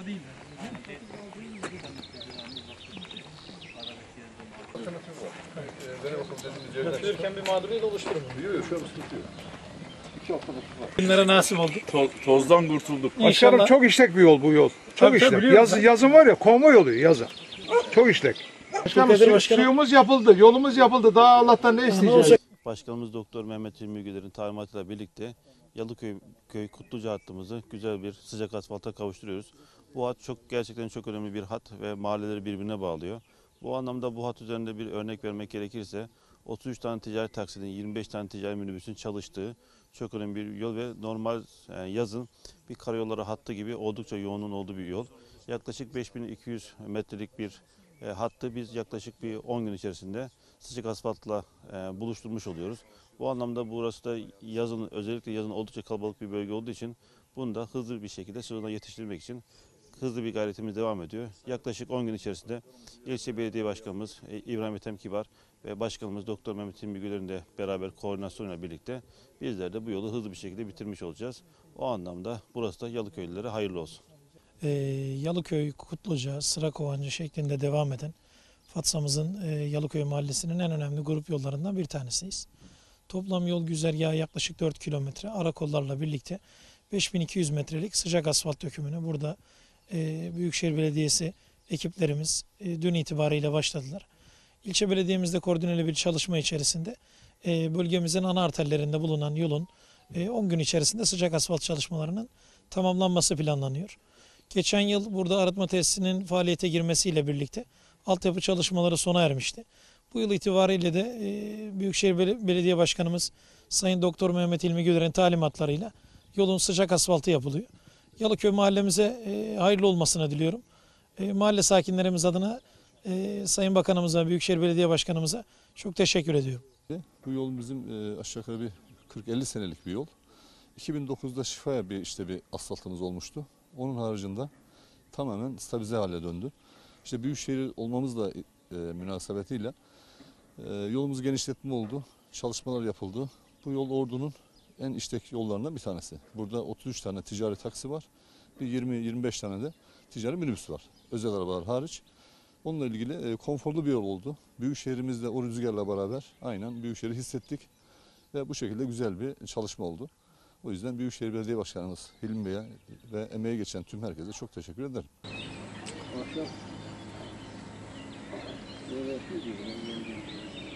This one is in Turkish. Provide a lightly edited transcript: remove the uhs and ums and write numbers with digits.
Götürürken bir mağduriyet oluşturur mu? Yok, şu an sıkıntı yok. Günlere nasip oldu. Tozdan kurtulduk. Başkanım çok işlek bir yol bu yol. Çok işlek. Yazın var ya konvoy oluyor yazın. Çok işlek. Başkanım, suyumuz yapıldı, yolumuz yapıldı. Daha Allah'tan ne isteyeceğiz? Başkanımız Doktor Mehmet Hilmi Güler'in talimatıyla birlikte Yalıköy Kutluca hattımızı güzel bir sıcak asfalta kavuşturuyoruz. Bu hat gerçekten çok önemli bir hat ve mahalleleri birbirine bağlıyor. Bu anlamda bu hat üzerinde bir örnek vermek gerekirse 33 tane ticari taksidin 25 tane ticari minibüsün çalıştığı çok önemli bir yol ve normal yazın bir karayolları hattı gibi oldukça yoğunluğun olduğu bir yol. Yaklaşık 5200 metrelik bir hattı biz yaklaşık bir 10 gün içerisinde sıcak asfaltla buluşturmuş oluyoruz. Bu anlamda burası da yazın, özellikle yazın oldukça kalabalık bir bölge olduğu için bunu da hızlı bir şekilde sezona yetiştirmek için hızlı bir gayretimiz devam ediyor. Yaklaşık 10 gün içerisinde ilçe belediye başkanımız İbrahim Ethem Kibar ve başkanımız Doktor Mehmet Hilmi Güler'in de beraber koordinasyonuyla birlikte bizler de bu yolu hızlı bir şekilde bitirmiş olacağız. O anlamda burası da Yalıköylülere hayırlı olsun. Yalıköy, Kutluca, Sırakovancı şeklinde devam eden Fatsa'mızın Yalıköy Mahallesi'nin en önemli grup yollarından bir tanesiyiz. Toplam yol güzergahı yaklaşık 4 kilometre. Ara kollarla birlikte 5200 metrelik sıcak asfalt dökümünü burada Büyükşehir Belediyesi ekiplerimiz dün itibariyle başladılar. İlçe belediyemizde koordineli bir çalışma içerisinde bölgemizin ana arterlerinde bulunan yolun 10 gün içerisinde sıcak asfalt çalışmalarının tamamlanması planlanıyor. Geçen yıl burada arıtma tesisinin faaliyete girmesiyle birlikte altyapı çalışmaları sona ermişti. Bu yıl itibariyle de Büyükşehir Belediye Başkanımız Sayın Doktor Mehmet Hilmi Güler'in talimatlarıyla yolun sıcak asfaltı yapılıyor. Yalıköy mahallemize hayırlı olmasını diliyorum. Mahalle sakinlerimiz adına Sayın Bakanımıza, Büyükşehir Belediye Başkanımıza çok teşekkür ediyorum. Bu yol bizim aşağı yukarı bir 40-50 senelik bir yol. 2009'da Şifaya bir asfaltımız olmuştu. Onun haricinde tamamen stabilize hale döndü. İşte Büyükşehir olmamızla münasebetiyle yolumuz genişletme oldu. Çalışmalar yapıldı. Bu yol Ordu'nun en işlek yollarından bir tanesi. Burada 33 tane ticari taksi var. Bir 20-25 tane de ticari minibüs var. Özel arabalar hariç. Onunla ilgili konforlu bir yol oldu. Büyükşehirimizle o rüzgarla beraber aynen Büyükşehir'i hissettik. Ve bu şekilde güzel bir çalışma oldu. O yüzden Büyükşehir Belediye Başkanımız Hilmi Bey'e ve emeği geçen tüm herkese çok teşekkür ederim.